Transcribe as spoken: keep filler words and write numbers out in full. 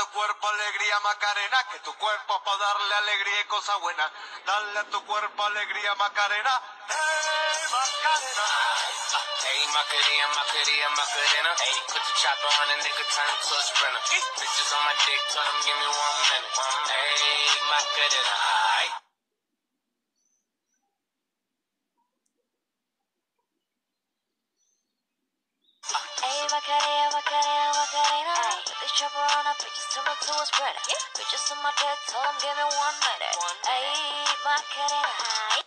tu cuerpo alegría, Macarena, que tu cuerpo para darle alegría y cosa buena. Dale a tu cuerpo alegría, Macarena. Hey, Macarena. Hey, Macarena, Macarena, Macarena. Hey, put the chopper on a nigga, turn him to a sprinter. Bitches on my dick, tell him give me one minute. Hey, Macarena. Aight. Hey, Macarena, Macarena, Macarena. Put this chopper on a bitches, turn him to a sprinter. Bitches on my dick, tell him give me one minute. Hey, Macarena.